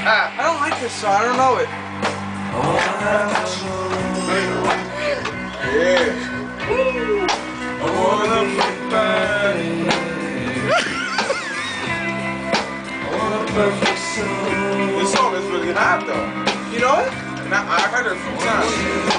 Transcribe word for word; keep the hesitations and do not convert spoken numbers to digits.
I don't like this song. I don't know it. Yeah. I wanna This song is really hot though. You know it? And I, I heard it a few times.